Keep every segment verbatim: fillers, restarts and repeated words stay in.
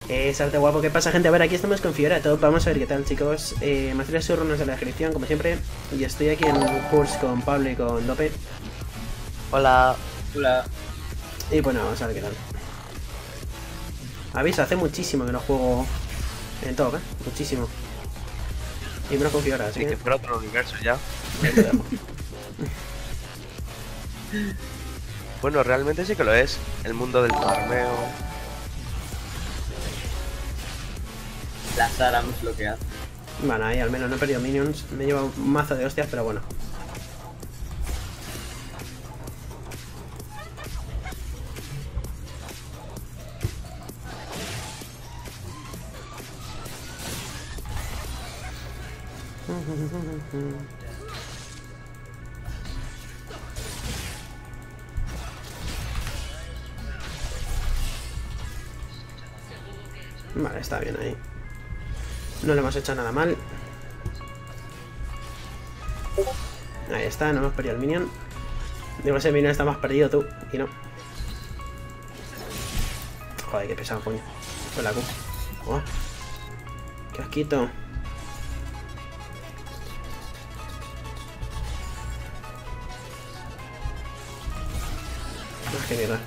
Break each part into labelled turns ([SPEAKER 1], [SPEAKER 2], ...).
[SPEAKER 1] Exacto, guapo. ¿Qué pasa, gente? A ver, aquí estamos con Fiora Top. Vamos a ver qué tal, chicos. Eh, materiales y runas en la descripción, como siempre. Y estoy aquí en Curse con Pablo y con Dope.
[SPEAKER 2] Hola.
[SPEAKER 3] Hola.
[SPEAKER 1] Y bueno, vamos a ver qué tal. Aviso, hace muchísimo que no juego en Top, ¿eh? Muchísimo. Y menos con Fiora, así
[SPEAKER 2] Sí,
[SPEAKER 1] que...
[SPEAKER 2] que fuera otro universo ya.
[SPEAKER 1] ahí lo dejo.
[SPEAKER 2] Bueno, realmente sí que lo es. El mundo del farmeo.
[SPEAKER 3] La Sara es lo que hace.
[SPEAKER 1] Bueno, ahí al menos no he perdido minions. Me lleva un mazo de hostias, pero bueno. Vale, está bien ahí. No le hemos hecho nada mal. Ahí está, no hemos perdido el minion. Digo, ese minion está más perdido tú. Y no. Joder, qué pesado, coño. Con la Q. Oh. Qué asquito. Ah, qué mierda.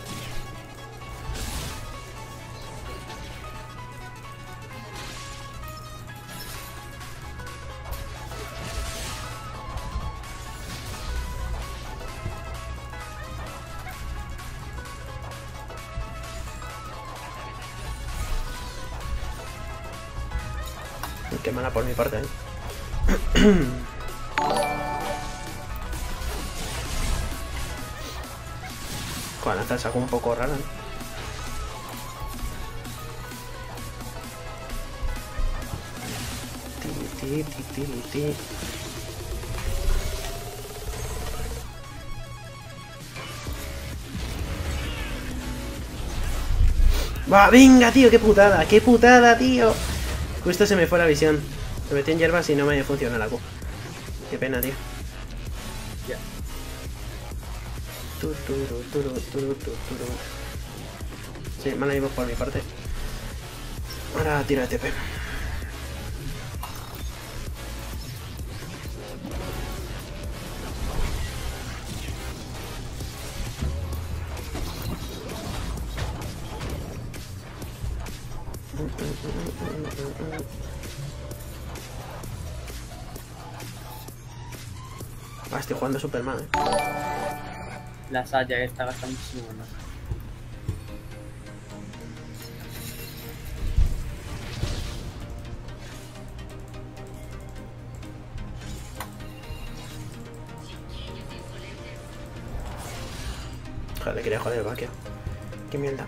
[SPEAKER 1] Qué mala por mi parte, ¿eh? Con la lanza un poco rara, ¿eh? Ti, ti, ti, ti, ti. ¡Va! ¡Venga, tío! ¡Qué putada! ¡Qué putada, tío! Justo se me fue la visión. Me metí en hierbas y no me funciona la Q. Qué pena, tío.
[SPEAKER 3] Ya.
[SPEAKER 1] Tu, turu, turu, turu, tu, turu. Sí, mal ahí por mi parte. Ahora tiro de T P. Ah, estoy jugando súper mal, eh.
[SPEAKER 3] La Sara que está gastando muchísimo más.
[SPEAKER 1] Joder, le quería joder el vaqueo. Qué mierda.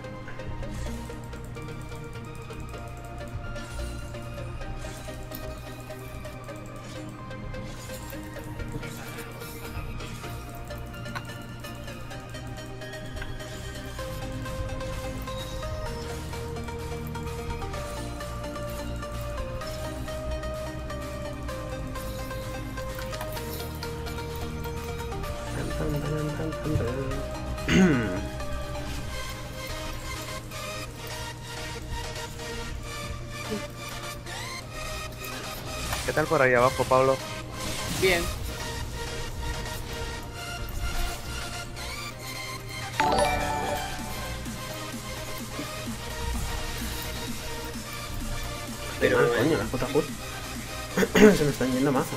[SPEAKER 2] ¿Qué tal por ahí abajo, Pablo?
[SPEAKER 3] Bien.
[SPEAKER 1] Pero
[SPEAKER 3] Pero
[SPEAKER 1] ah, coño, las putas Q. Se me están yendo mazo.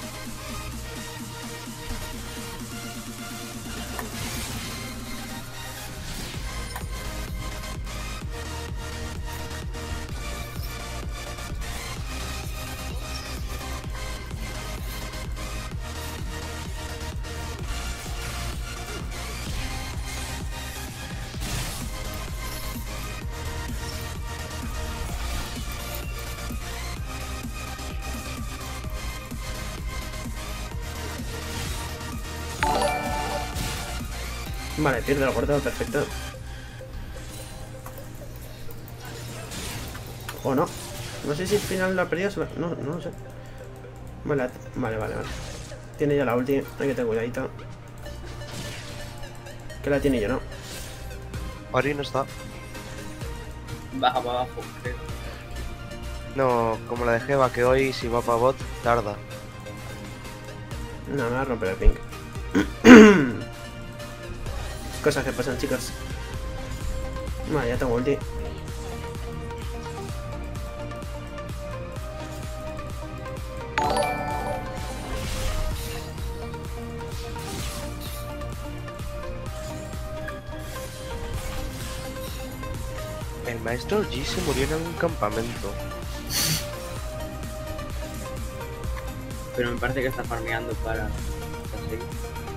[SPEAKER 1] Vale, pierde la puerta, perfecto. O no. No sé si al final lo ha perdido. No, no lo sé. Vale, vale, vale, vale. Tiene ya la ulti. Hay que tener cuidadito. Que la tiene yo, ¿no?
[SPEAKER 2] Ori no está.
[SPEAKER 3] baja para abajo, creo.
[SPEAKER 2] No, como la dejé, va que hoy si va para bot, tarda.
[SPEAKER 1] No, me va a romper el ping. Cosas que pasan, chicos. Vale, ya tengo ulti.
[SPEAKER 2] El maestro G se murió en un campamento.
[SPEAKER 3] Pero me parece que está farmeando para... para seguir.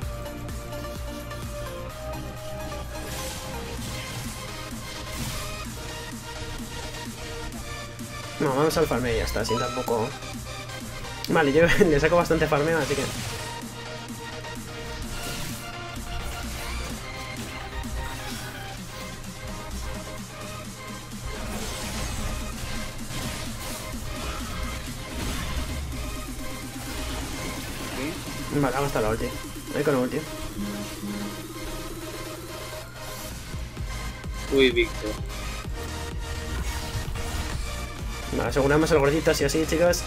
[SPEAKER 1] No, vamos al farmeo y ya está, así tampoco... Vale, yo le saco bastante farmeo, así que... Vale, vamos hasta la ulti. Ahí con la ulti.
[SPEAKER 3] Uy, Víctor.
[SPEAKER 1] Vale, aseguramos el gordito así así, chicos.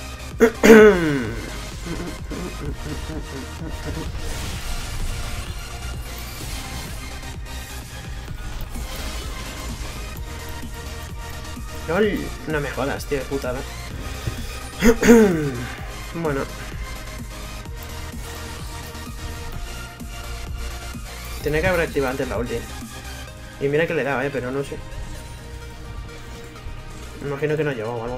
[SPEAKER 1] LOL, no me jodas, tío, de putada. Bueno. Tenía que haber activado antes la ulti. Y mira que le daba, eh, pero no sé. Me imagino que no llegó o algo.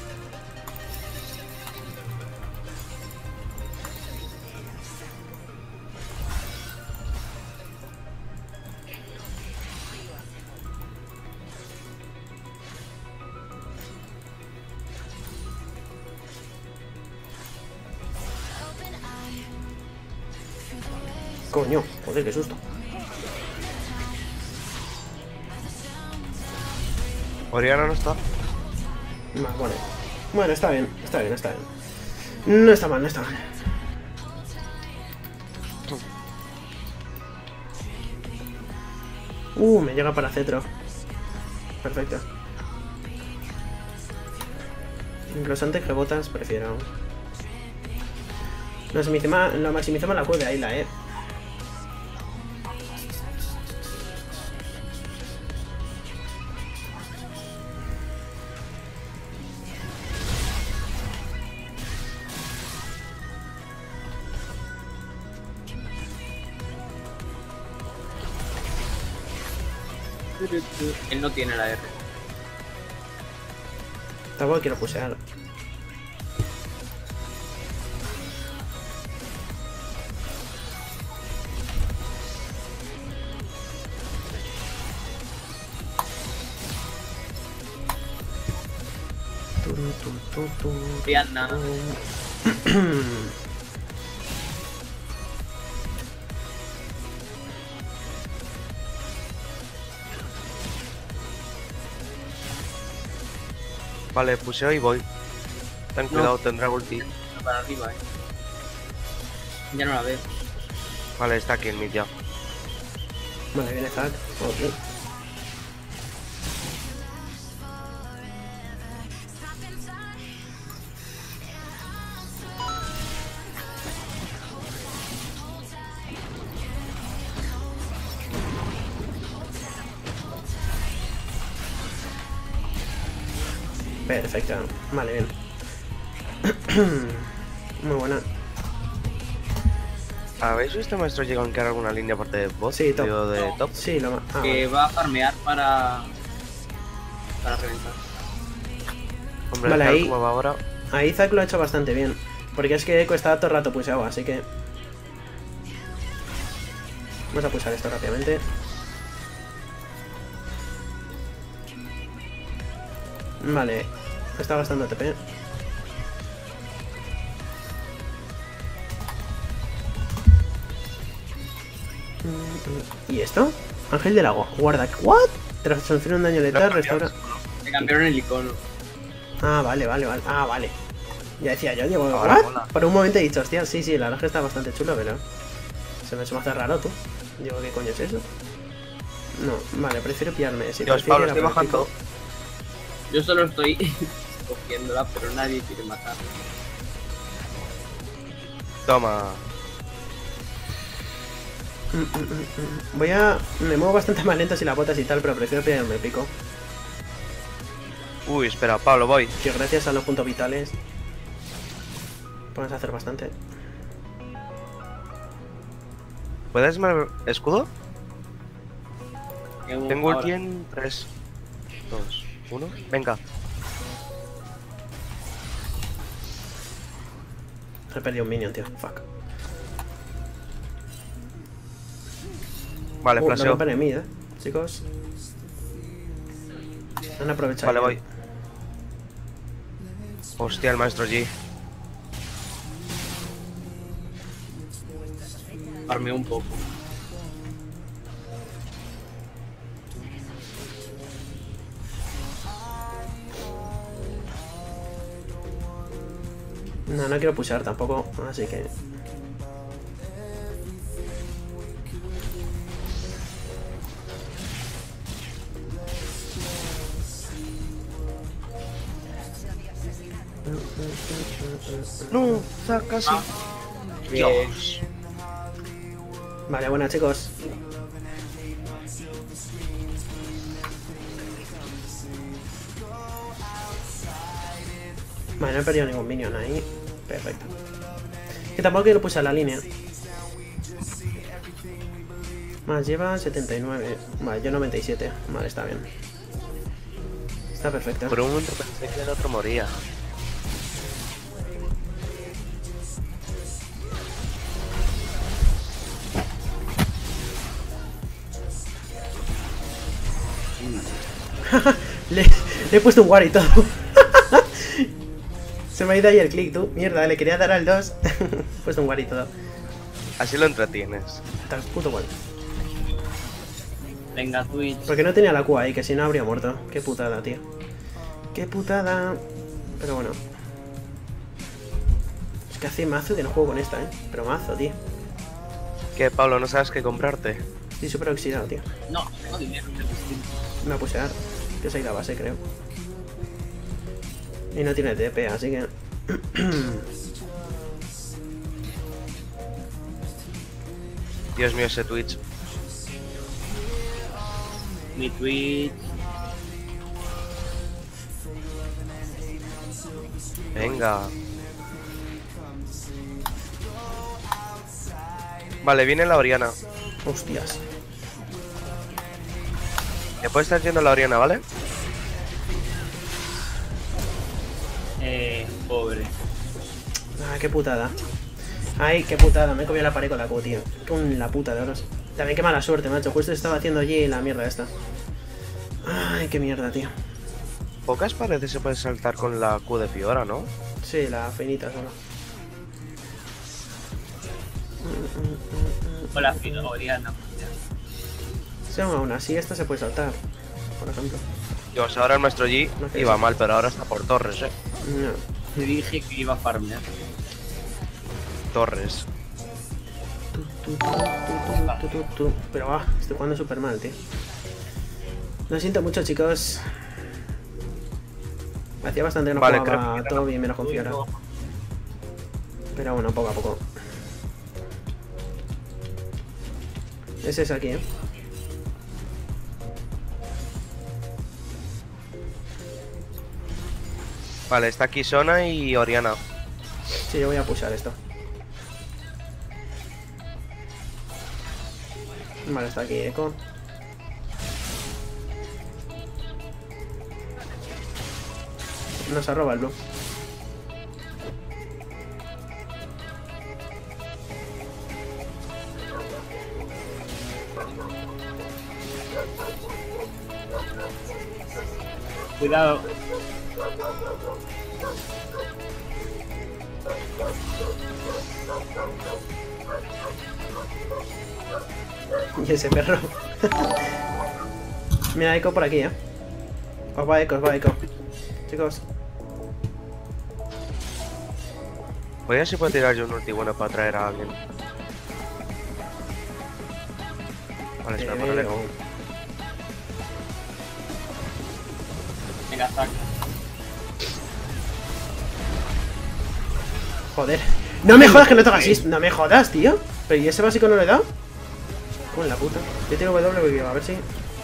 [SPEAKER 1] Coño, joder, qué susto.
[SPEAKER 2] Oriana no está.
[SPEAKER 1] Vale, bueno. Bueno, está bien, está bien, está bien. No está mal, no está mal. Uh, me llega para cetro. Perfecto. Incluso antes que botas, prefiero. Lo maximizamos, lo maximizamos la Q de Ayla, eh.
[SPEAKER 3] Él no tiene la R.
[SPEAKER 1] Tampoco quiero pusear.
[SPEAKER 3] Rihanna.
[SPEAKER 2] Vale, puseo y voy. Ten cuidado, tendrá ulti.
[SPEAKER 3] Para arriba, eh. Ya no la veo.
[SPEAKER 2] Vale, está aquí en mid ya.
[SPEAKER 1] Vale, viene Zac. Ok. Perfecto, vale, bien. Muy buena.
[SPEAKER 2] ¿Habéis visto maestro llega a gankear alguna línea aparte de bot?
[SPEAKER 1] Sí, top.
[SPEAKER 2] Digo, de top.
[SPEAKER 1] Sí, lo más. Ah,
[SPEAKER 3] Que
[SPEAKER 1] vale.
[SPEAKER 3] va a farmear para... para reventar.
[SPEAKER 2] Hombre,
[SPEAKER 1] Vale,
[SPEAKER 2] tal
[SPEAKER 1] ahí-
[SPEAKER 2] como va ahora.
[SPEAKER 1] Ahí Zac lo ha hecho bastante bien. Porque es que Echo estaba todo el rato puseado, así que... Vamos a pulsar esto rápidamente. Vale, está gastando A T P. ¿Y esto? Ángel del agua. Guarda. ¿What? Tras sufrir un daño letal, restaura...
[SPEAKER 3] Le cambiaron el icono.
[SPEAKER 1] Ah, vale, vale, vale. Ah, vale. Ya decía yo, digo,
[SPEAKER 2] Ahora
[SPEAKER 1] ¿what?
[SPEAKER 2] mola.
[SPEAKER 1] Por un momento he dicho, hostia, sí, sí, la verdad es que está bastante chulo, pero... Se me hace raro, tú. Digo, ¿qué coño es eso? No, vale, prefiero pillarme. Si
[SPEAKER 2] Dios,
[SPEAKER 1] prefiero
[SPEAKER 2] Pablo,
[SPEAKER 1] ir a
[SPEAKER 2] estoy
[SPEAKER 1] por el
[SPEAKER 2] bajando.
[SPEAKER 1] pico.
[SPEAKER 3] Yo solo estoy cogiéndola, pero nadie quiere matarla.
[SPEAKER 2] Toma.
[SPEAKER 1] Voy a... Me muevo bastante más lento si la botas y tal, pero prefiero pillarme el pico.
[SPEAKER 2] Uy, espera, Pablo, voy.
[SPEAKER 1] Que gracias a los puntos vitales puedes hacer bastante.
[SPEAKER 2] ¿Puedes me... escudo?
[SPEAKER 3] Tengo
[SPEAKER 2] Tengo
[SPEAKER 3] ahora.
[SPEAKER 2] ulti en tres, dos, uno. Venga.
[SPEAKER 1] He perdido un minion, tío. Fuck.
[SPEAKER 2] Vale,
[SPEAKER 1] Uh, no
[SPEAKER 2] flasheo.
[SPEAKER 1] rompen en mí, eh. Chicos. Han aprovechado.
[SPEAKER 2] Vale, voy. Hostia, el maestro G.
[SPEAKER 3] Farmeo un poco.
[SPEAKER 1] No, no quiero pushar tampoco, así que...
[SPEAKER 2] No, está casi.
[SPEAKER 3] Ah.
[SPEAKER 2] Dios.
[SPEAKER 1] Vale, buenas chicos. Vale, no he perdido ningún minion ahí. Perfecto. Que tampoco quiero pulsar la línea. Más lleva setenta y nueve. Vale, yo noventa y siete. Vale, está bien. Está perfecto.
[SPEAKER 2] Por un momento pensé que el otro moría.
[SPEAKER 1] le, le he puesto un war y todo. Se me ha ido ahí el clic, tú. Mierda, le quería dar al dos. He puesto un war y todo.
[SPEAKER 2] Así lo entretienes.
[SPEAKER 1] Tal puto war.
[SPEAKER 3] Venga, Twitch.
[SPEAKER 1] Porque no tenía la Q ahí, que si no habría muerto. Qué putada, tío. Qué putada. Pero bueno. Es que hace mazo que no juego con esta, eh. Pero mazo, tío.
[SPEAKER 2] ¿Qué, Pablo? ¿No sabes qué comprarte?
[SPEAKER 1] Estoy súper oxidado, tío.
[SPEAKER 3] No, tengo dinero.
[SPEAKER 1] Me voy a pusear. Que soy la base, creo. Y no tiene T P, así que...
[SPEAKER 2] Dios mío, ese Twitch.
[SPEAKER 3] Mi Twitch.
[SPEAKER 2] Venga. Vale, viene la Oriana.
[SPEAKER 1] Hostias.
[SPEAKER 2] ¿Me puedes estar haciendo la Oriana, vale?
[SPEAKER 3] Eh, pobre.
[SPEAKER 1] Ah, qué putada. Ay, qué putada. Me he comido la pared con la Q, tío. Con la puta de oros. También qué mala suerte, macho. Justo estaba haciendo allí la mierda esta. Ay, qué mierda, tío.
[SPEAKER 2] Pocas paredes se puede saltar con la Q de Fiora, ¿no?
[SPEAKER 1] Sí, la finita solo.
[SPEAKER 3] Hola, Oriana.
[SPEAKER 1] Sí, aún así esta se puede saltar. Por ejemplo.
[SPEAKER 2] Dios, ahora el maestro G
[SPEAKER 1] No sé
[SPEAKER 2] iba
[SPEAKER 1] si-
[SPEAKER 2] mal, pero ahora está por torres, eh.
[SPEAKER 1] No.
[SPEAKER 3] Te dije que iba a farmear.
[SPEAKER 2] Torres.
[SPEAKER 1] Tu, tu, tu, tu, tu, tu, tu. Pero ah, estoy jugando súper mal, tío. Lo siento mucho, chicos. Hacía bastante que no
[SPEAKER 2] Vale,
[SPEAKER 1] jugaba
[SPEAKER 2] creo que-
[SPEAKER 1] todo bien menos con Fiora. Pero bueno, poco a poco. Ese es aquí, eh.
[SPEAKER 2] Vale, está aquí Sona y Oriana.
[SPEAKER 1] Sí, yo voy a pushar esto. Vale, está aquí Echo. Nos arroba el blue.
[SPEAKER 3] Cuidado.
[SPEAKER 1] Y ese perro. Mira, Echo por aquí, eh. Os va Echo, os va Echo. Chicos.
[SPEAKER 2] Voy a ver si puedo tirar yo un ulti bueno para traer a alguien. Vale,
[SPEAKER 1] Te
[SPEAKER 2] espera, ponele.
[SPEAKER 1] veo.
[SPEAKER 3] Venga, saca.
[SPEAKER 1] Joder. No me jodas que no tengo assist. No me jodas, tío. Pero ¿y ese básico no le he dado? Con la puta. Yo tengo W porque a ver si...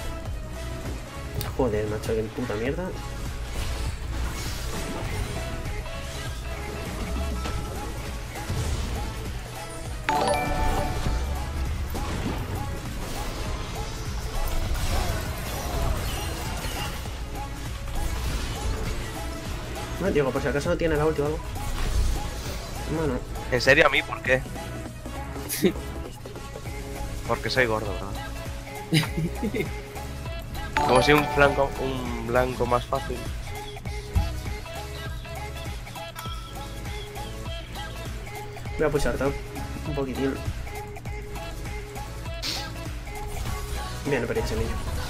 [SPEAKER 1] Joder, macho, que puta mierda. No, digo, por si acaso no tiene la ulti o algo. Bueno.
[SPEAKER 2] ¿En serio a mí? ¿Por qué? Porque soy gordo, ¿verdad? Como si un flanco, un blanco más fácil.
[SPEAKER 1] Voy a pushar top. Un poquitín. Bien, pero ese niño.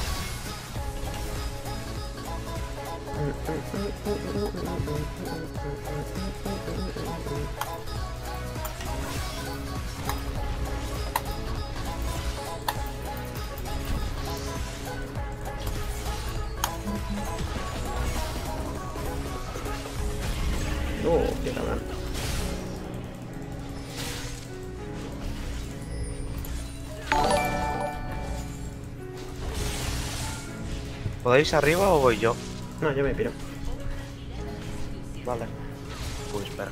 [SPEAKER 1] Oh, qué cabrón.
[SPEAKER 2] ¿Podéis arriba o voy yo?
[SPEAKER 1] No, yo me piro.
[SPEAKER 2] Vale. Pues espera.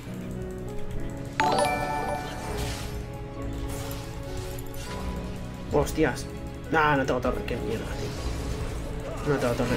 [SPEAKER 1] Hostias. Ah, no tengo torre. Qué mierda, tío. No tengo torre.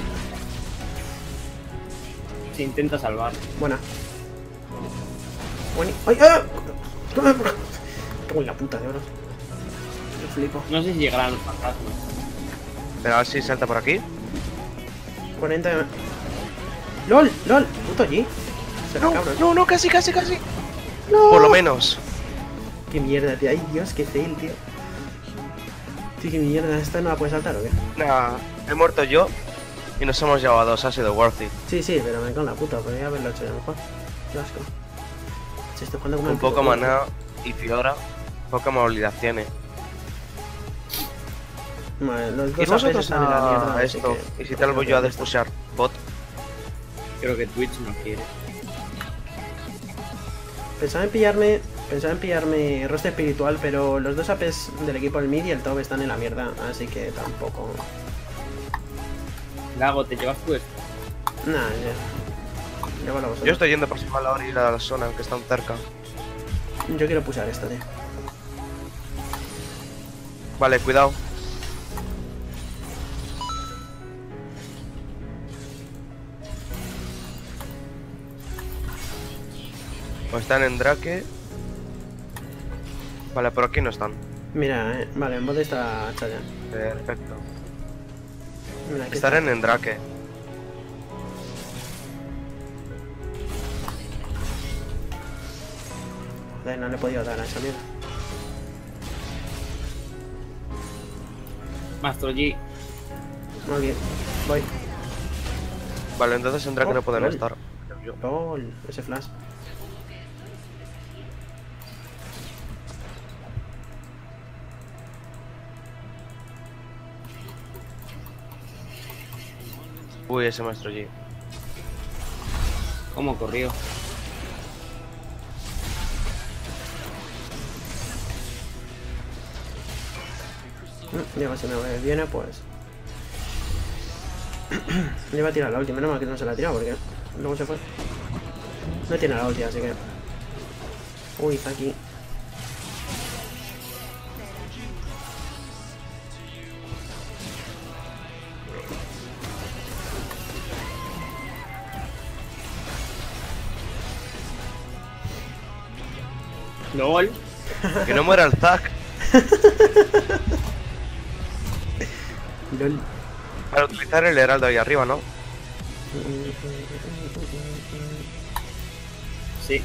[SPEAKER 3] Se intenta salvar.
[SPEAKER 1] Buena. Buena. ¡Ay! ¡Ah! Cago en la puta de oro. Yo flipo.
[SPEAKER 3] No sé si llegarán los fantasmas.
[SPEAKER 2] Pero a ver si salta por aquí.
[SPEAKER 1] cuarenta de... ¡Lol! ¡Lol! ¡Puto allí! Será
[SPEAKER 2] No,
[SPEAKER 1] cabrón.
[SPEAKER 2] no, no, casi, casi, casi.
[SPEAKER 1] ¡No!
[SPEAKER 2] Por lo menos.
[SPEAKER 1] ¡Qué mierda, tío! ¡Ay, Dios! ¡Qué fail, tío! Tío, qué mierda. ¿Esta no la puedes saltar o qué?
[SPEAKER 2] Nah, he muerto yo y nos hemos llevado a dos. Ha sido worth it.
[SPEAKER 1] Sí, sí, pero me cago en la puta. Podría haberlo hecho yo mejor. Qué asco. Si estoy jugando como
[SPEAKER 2] Un
[SPEAKER 1] el
[SPEAKER 2] poco
[SPEAKER 1] puto culo.
[SPEAKER 2] maná y Fiora. Poca movilidad tiene.
[SPEAKER 1] Vale, los
[SPEAKER 2] Y
[SPEAKER 1] dos A P
[SPEAKER 2] vosotros
[SPEAKER 1] están en la mierda.
[SPEAKER 2] a
[SPEAKER 1] así
[SPEAKER 2] esto.
[SPEAKER 1] que-
[SPEAKER 2] Y si tal voy yo a despusear bot.
[SPEAKER 3] Creo que Twitch no quiere.
[SPEAKER 1] Pensaba en pillarme... Pensaba en pillarme rostro espiritual, pero los dos A Ps del equipo del mid y el top están en la mierda, así que tampoco...
[SPEAKER 3] Gago, ¿te llevas tú esto?
[SPEAKER 1] Nah, ya... Llévalo vosotros.
[SPEAKER 2] Yo estoy yendo por encima de la orilla de la zona que están cerca.
[SPEAKER 1] Yo quiero pushar esto, tío.
[SPEAKER 2] Vale, cuidado. O están en Drake. Vale, por aquí no están.
[SPEAKER 1] Mira, eh, vale, en bot está Chaya.
[SPEAKER 2] Perfecto.
[SPEAKER 1] Mira, aquí
[SPEAKER 2] Estarán
[SPEAKER 1] está.
[SPEAKER 2] en Drake.
[SPEAKER 1] Joder, no le he podido dar a esa mierda.
[SPEAKER 3] Mastro G.
[SPEAKER 1] Muy bien, voy.
[SPEAKER 2] Vale, entonces en Drake
[SPEAKER 1] Oh,
[SPEAKER 2] no pueden
[SPEAKER 1] lol.
[SPEAKER 2] estar. Yo.
[SPEAKER 1] LOL, ese flash.
[SPEAKER 2] Uy, ese maestro G.
[SPEAKER 3] ¿Cómo corrió?
[SPEAKER 1] Mm, Digo, si me viene, pues... Le iba a tirar la ulti, menos mal que no se la ha tirado porque luego se fue. No tiene la ulti, así que... Uy, está aquí.
[SPEAKER 3] LOL.
[SPEAKER 2] Que no muera el Zac.
[SPEAKER 1] LOL.
[SPEAKER 2] Para utilizar el heraldo ahí arriba, ¿no?
[SPEAKER 3] Sí.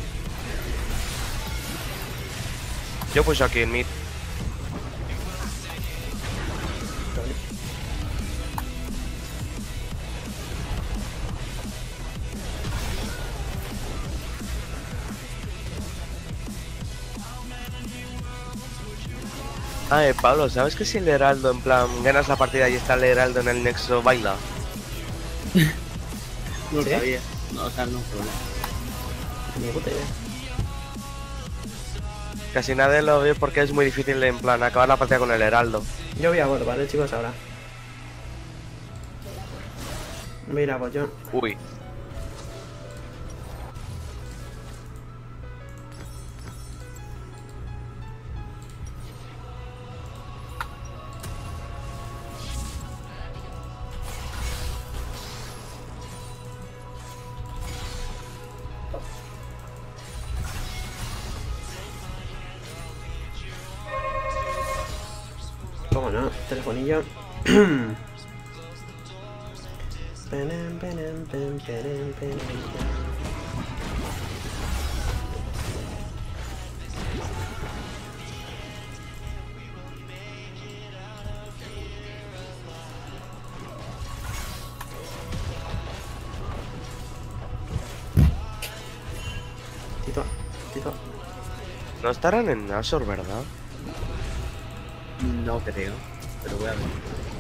[SPEAKER 2] Yo puse aquí en mid. Ah, eh, Pablo, ¿sabes que si el heraldo, en plan, ganas la partida y está el heraldo en el nexo, baila?
[SPEAKER 3] No lo
[SPEAKER 1] ¿Sí?
[SPEAKER 3] sabía. No, o sea, no, pero no.
[SPEAKER 1] Ni puta idea.
[SPEAKER 2] Casi nadie lo ve porque es muy difícil en plan acabar la partida con el heraldo.
[SPEAKER 1] Yo voy a bot, ¿vale, chicos? Ahora. Voy a ir a bot yo.
[SPEAKER 2] Uy.
[SPEAKER 1] ¿Cómo no? Telefonillo. Penem, penem, pem, penem, penem, pem. Tito, Tito.
[SPEAKER 2] No estarán en Azor, ¿verdad?
[SPEAKER 3] No creo, pero voy a ver.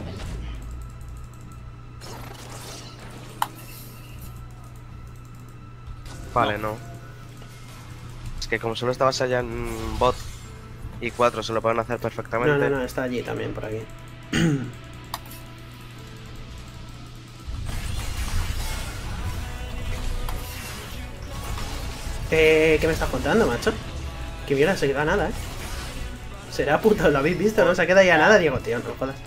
[SPEAKER 2] Vale, no. Es que como solo estabas allá en bot y cuatro se lo pueden hacer perfectamente.
[SPEAKER 1] No, no, no, está allí también, por aquí. eh, ¿Qué me estás contando, macho? Que mierda, se queda nada, eh. Será puto, lo habéis visto, ¿no? Se queda ya nada, Diego, tío, no jodas.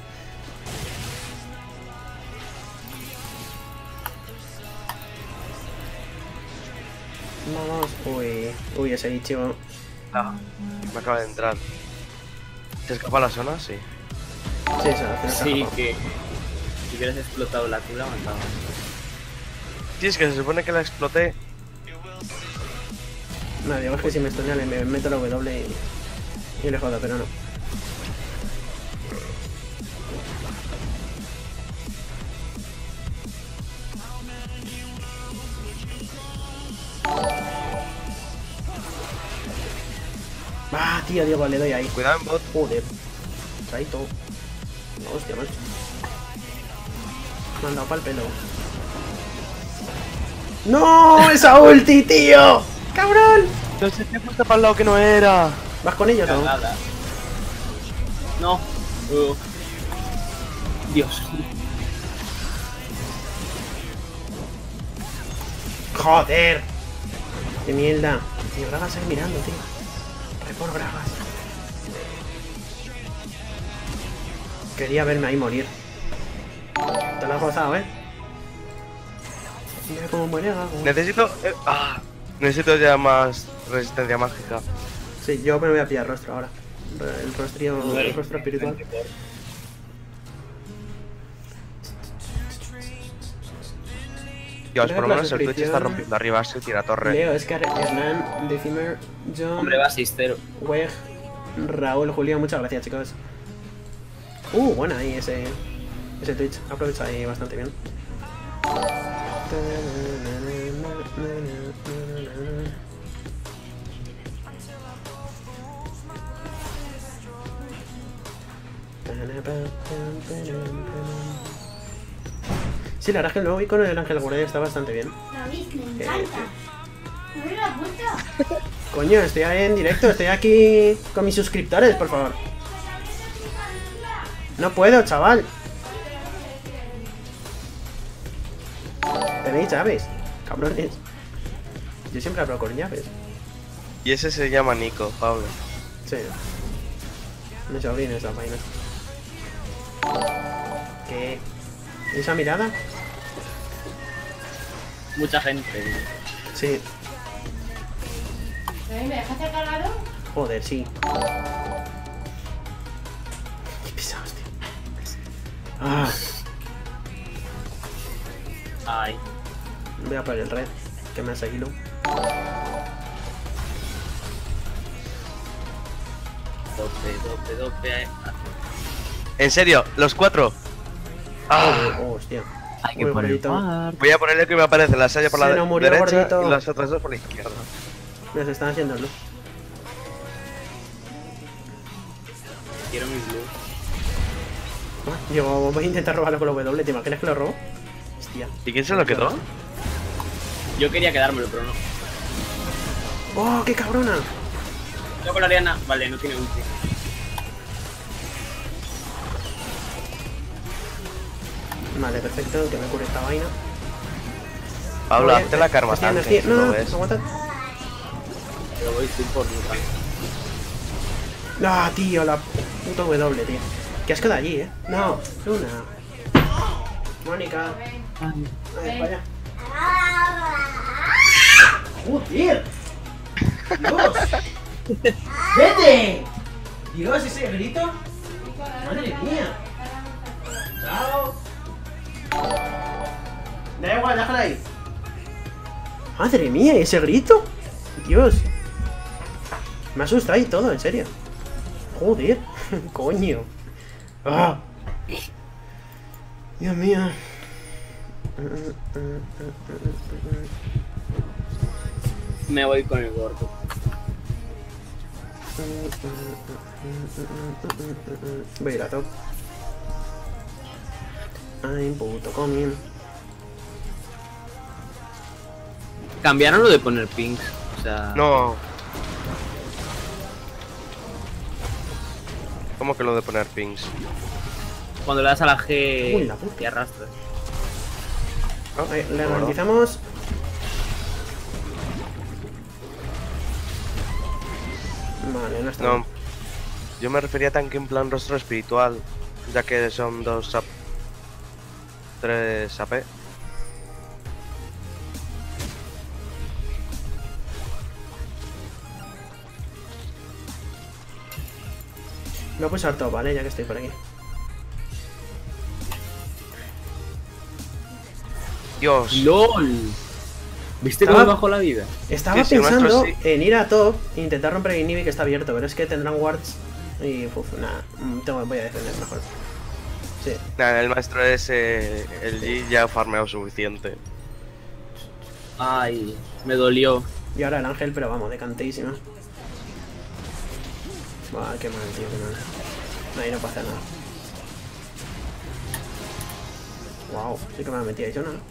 [SPEAKER 1] Vamos, uy, uy, ese Ichigo.
[SPEAKER 2] Ah, me acaba de entrar. ¿Se escapa la zona? Sí.
[SPEAKER 1] Sí, eso, al final se ha
[SPEAKER 3] Sí,
[SPEAKER 1] escapado.
[SPEAKER 3] que si hubieras explotado la cula, mataba.
[SPEAKER 2] Sí, es que se supone que la exploté.
[SPEAKER 1] No, Diego, es que si me estonea le me meto la W y, y le jodo, pero no. Ah, tío, Diego, le doy ahí.
[SPEAKER 2] Cuidado en bot.
[SPEAKER 1] Joder. Traito. No, hostia, macho. Me han dado pa'l pelo. ¡No! ¡Esa ulti, tío! ¡Cabrón!
[SPEAKER 2] No sé, te he puesto para el lado que no era.
[SPEAKER 1] ¿Vas con ellos o no?
[SPEAKER 3] Cagada. No. Uh. Dios.
[SPEAKER 1] ¡Joder! ¡Qué mierda! Tío, Bragas ahí mirando, tío. ¡Qué por Bragas! Quería verme ahí morir. Te lo has gozado, ¿eh? Mira cómo muere Gago.
[SPEAKER 2] Necesito... eh, ah, necesito ya más resistencia mágica.
[SPEAKER 1] Sí, yo me voy a pillar rostro ahora. El rostro, el rostro espiritual.
[SPEAKER 2] Dios,
[SPEAKER 1] Creo
[SPEAKER 2] por lo
[SPEAKER 1] que la
[SPEAKER 2] menos el Twitch está
[SPEAKER 1] suscripción-
[SPEAKER 2] rompiendo arriba, se tira torre.
[SPEAKER 1] Leo, Escar, Hernán, Decimer, John,
[SPEAKER 3] Hombre, va seis cero.
[SPEAKER 1] Weg, Raúl, Julio, muchas gracias, chicos. Uh, buena ahí ese, ese Twitch. Aprovecha ahí bastante bien. Sí, la verdad es que el nuevo icono del Ángel Guardián está bastante bien.
[SPEAKER 4] David, me encanta. ¿No me lo has puesto?
[SPEAKER 1] Coño, estoy ahí en directo, estoy aquí con mis suscriptores, por favor. No puedo, chaval. Tenéis llaves, cabrones. Yo siempre hablo con llaves.
[SPEAKER 2] Y ese se llama Nico, Pablo.
[SPEAKER 1] Sí. Mi sobrino esa vaina. ¿Qué? ¿Esa mirada?
[SPEAKER 3] Mucha gente.
[SPEAKER 1] Sí.
[SPEAKER 4] ¿Me dejaste el cargador?
[SPEAKER 1] Joder, sí. Qué pisados, tío. Ah,
[SPEAKER 3] Ay.
[SPEAKER 1] voy a por el red, que me ha seguido.
[SPEAKER 3] Dope, dope, dope.
[SPEAKER 2] En serio, los cuatro. Ah,
[SPEAKER 1] Oh, hostia.
[SPEAKER 3] Hay
[SPEAKER 1] Muy bonito.
[SPEAKER 2] voy a ponerle que me aparece la saya por
[SPEAKER 1] Se
[SPEAKER 2] la
[SPEAKER 1] nos murió
[SPEAKER 2] derecha
[SPEAKER 1] gordito.
[SPEAKER 2] y las otras dos por la izquierda.
[SPEAKER 1] Mira, se están haciendo luz.
[SPEAKER 3] Quiero mi blue.
[SPEAKER 1] Ah, yo voy a intentar robarlo con la W, ¿te imaginas que lo robo? Hostia.
[SPEAKER 2] ¿Y quién se lo quedó?
[SPEAKER 3] Yo quería quedármelo, pero no.
[SPEAKER 1] ¡Oh, qué cabrona!
[SPEAKER 3] Yo con la Ariana. Vale, no tiene ulti.
[SPEAKER 1] Vale, perfecto, que me cure esta vaina.
[SPEAKER 2] Pablo,
[SPEAKER 1] Voy,
[SPEAKER 2] hazte la karma
[SPEAKER 1] estoy yendo,
[SPEAKER 2] tanque,
[SPEAKER 1] estoy-
[SPEAKER 2] si
[SPEAKER 1] No,
[SPEAKER 2] lo
[SPEAKER 1] no,
[SPEAKER 2] ves.
[SPEAKER 1] aguanta.
[SPEAKER 3] Pero voy sin por nunca.
[SPEAKER 1] Ah, tío, la puta W, tío. Qué asco de allí, eh. No, Luna. Mónica. Ay, para allá. ¡Joder! ¡Dios! ¡Vete! Dios, ese grito. Madre mía. Chao. Da igual, déjala ahí. Madre mía, ¿ese grito? Dios. Me asusta ahí todo, en serio. Joder, coño. Ah. Dios mío.
[SPEAKER 3] Me voy con el gordo.
[SPEAKER 1] Voy a ir a top. Ay, puto comien.
[SPEAKER 3] Cambiaron lo de poner pings. O sea.
[SPEAKER 2] No. ¿Cómo que lo de poner pings?
[SPEAKER 3] Cuando le das a la G.
[SPEAKER 1] Uy, la puta.
[SPEAKER 3] Te arrastras.
[SPEAKER 2] ¿No?
[SPEAKER 1] Ahí, le
[SPEAKER 2] ¿Cómo no?
[SPEAKER 1] ralentizamos. Vale, no está
[SPEAKER 2] No.
[SPEAKER 1] bien.
[SPEAKER 2] Yo me refería a tanque en plan rostro espiritual, ya que son dos A P. Tres A P.
[SPEAKER 1] Voy a pulsar top, ¿vale? Ya que estoy por aquí.
[SPEAKER 2] Dios.
[SPEAKER 3] ¡LOL! ¿Viste
[SPEAKER 1] Estaba-
[SPEAKER 3] cómo bajó la vida?
[SPEAKER 1] Estaba
[SPEAKER 2] Sí, sí,
[SPEAKER 1] pensando
[SPEAKER 2] nuestro sí.
[SPEAKER 1] en ir a top e intentar romper el inhibi que está abierto, pero es que tendrán wards y uf, nada, mm, tengo, voy a defender mejor. Sí,
[SPEAKER 2] Nah, el maestro es eh, el G ya ha farmeado suficiente.
[SPEAKER 3] Ay, me dolió.
[SPEAKER 1] y ahora el ángel, pero vamos, decantísima. Buah, qué mal, tío, qué mal. Ahí no pasa nada. Wow, sí que me ha metido yo, ¿no?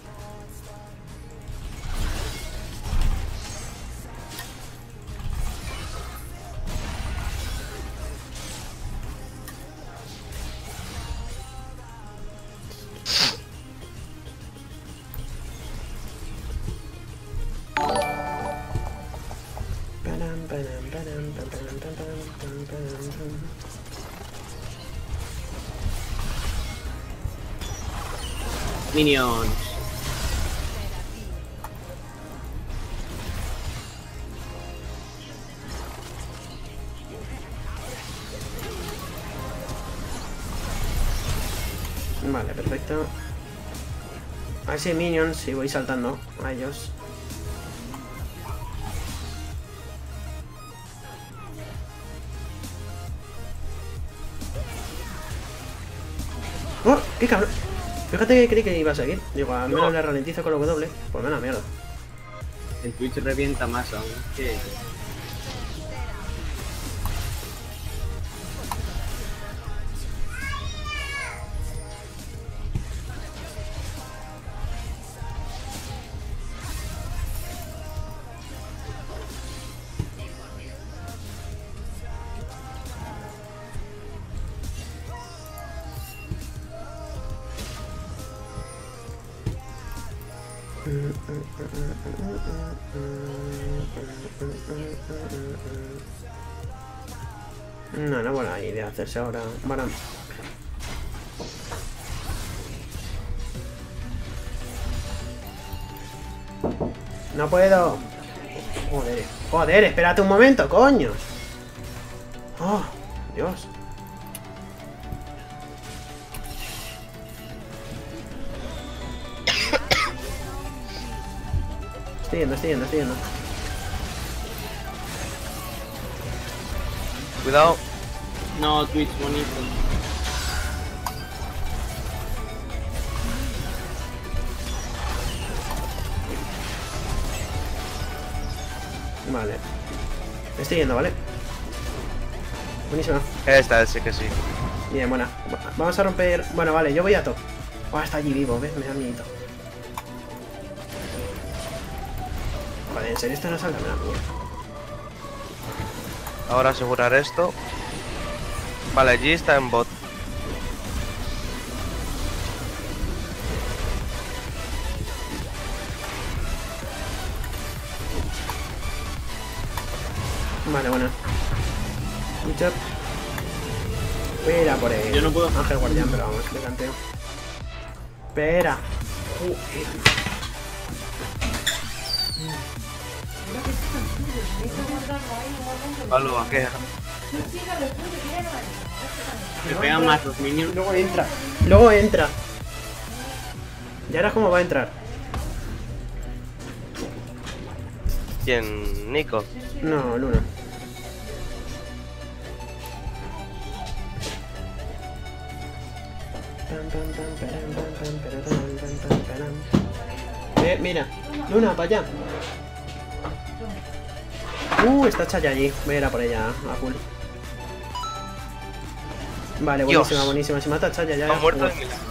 [SPEAKER 1] Param, param, param, pam, pam, pam, pam, pam, pam, pam.
[SPEAKER 3] Minions.
[SPEAKER 1] Vale, perfecto. A ese minions y voy saltando a ellos. ¡Oh! ¡Qué cabrón! Fíjate que creí que iba a seguir. Digo, al menos
[SPEAKER 3] No.
[SPEAKER 1] le ralentizo con la W. Pues menos mierda.
[SPEAKER 3] El Twitch revienta más aún. Que...
[SPEAKER 1] No, no buena idea hacerse ahora. Baran. No puedo. Joder, joder, espérate un momento, coño. Oh, Dios. Estoy yendo, estoy yendo, estoy yendo.
[SPEAKER 2] Cuidado.
[SPEAKER 3] No, Twitch bonito.
[SPEAKER 1] Vale. Estoy yendo, ¿vale? Buenísima.
[SPEAKER 2] Esta sí que sí.
[SPEAKER 1] Bien, buena. Vamos a romper... Bueno, vale, yo voy a top. Oh, está allí vivo, ¿ves? Me da miedo. Joder, en serio, esto no salta nada mía.
[SPEAKER 2] Ahora asegurar esto. Vale, G está en bot.
[SPEAKER 1] Vale, bueno. Lucha. Espera por él.
[SPEAKER 3] Yo no puedo.
[SPEAKER 1] Ángel guardián, pero vamos, le canteo. Espera. Joder.
[SPEAKER 2] Pablo, ¿a qué?
[SPEAKER 3] Me pegan más los minions.
[SPEAKER 1] Luego entra. Luego entra. ¿Y ahora cómo va a entrar?
[SPEAKER 2] ¿Quién? Nico.
[SPEAKER 1] No, Luna. Eh, mira. Luna, para allá. Uh, está Chaya allí. Voy a ir a por ella, a full. Vale,
[SPEAKER 2] Dios.
[SPEAKER 1] buenísima, buenísima. Si mata a Chaya ya.
[SPEAKER 2] Ha muerto
[SPEAKER 1] Uf.
[SPEAKER 2] de milagro.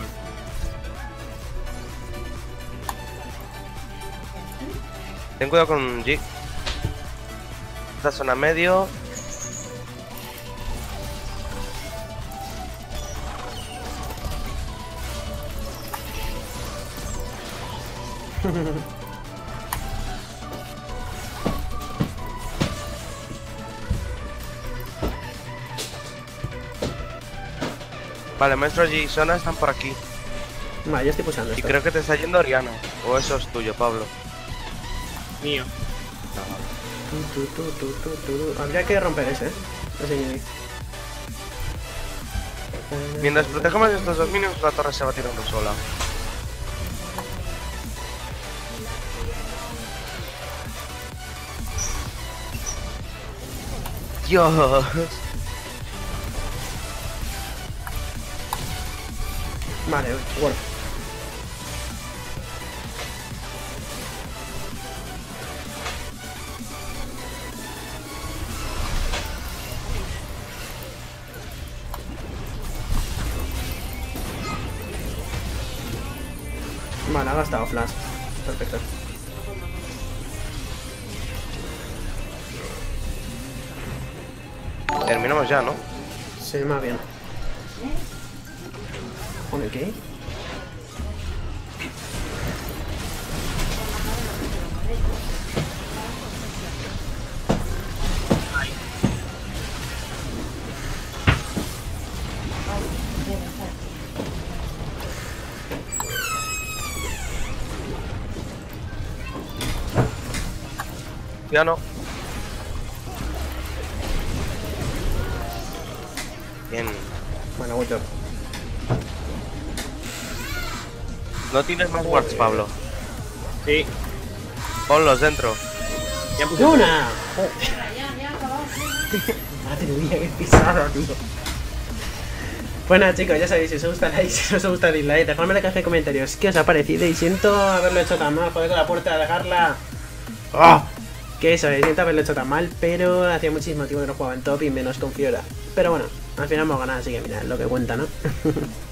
[SPEAKER 2] Ten cuidado con G. Esta zona medio. Vale, Maestro G y Sona están por aquí.
[SPEAKER 1] Vale, yo estoy pulsando
[SPEAKER 2] Y
[SPEAKER 1] esto.
[SPEAKER 2] creo que te está yendo Oriana. O eso es tuyo, Pablo.
[SPEAKER 3] Mío.
[SPEAKER 1] Tu, tu, tu, tu, tu, tu. Habría que romper ese, ¿eh? Ese.
[SPEAKER 2] Mientras protejamos estos dos minions, la torre se va tirando sola. Dios.
[SPEAKER 1] Vale, bueno. Vale, ha gastado flash. Perfecto.
[SPEAKER 2] Terminamos ya, ¿no?
[SPEAKER 1] Sí, más bien. ¿Con el qué?
[SPEAKER 2] Ya no. Bien.
[SPEAKER 1] Bueno, mucho.
[SPEAKER 2] No tienes más wards, Pablo.
[SPEAKER 3] Sí.
[SPEAKER 2] Ponlos dentro.
[SPEAKER 3] Ya puse.
[SPEAKER 1] ¡Luna!
[SPEAKER 4] Ya, ya, acabado.
[SPEAKER 1] Madre mía, qué pisada, tío. Bueno, chicos, ya sabéis, si os gusta like, si no os gusta dislike, dejadme en la caja de comentarios qué os ha parecido y siento haberlo hecho tan mal, joder con la puerta, dejarla. ¡Oh! Que eso, eh, siento haberlo hecho tan mal, pero hacía muchísimo tiempo que no jugaba en top y menos con Fiora. Pero bueno, al final hemos ganado, así que mira, es lo que cuenta, ¿no?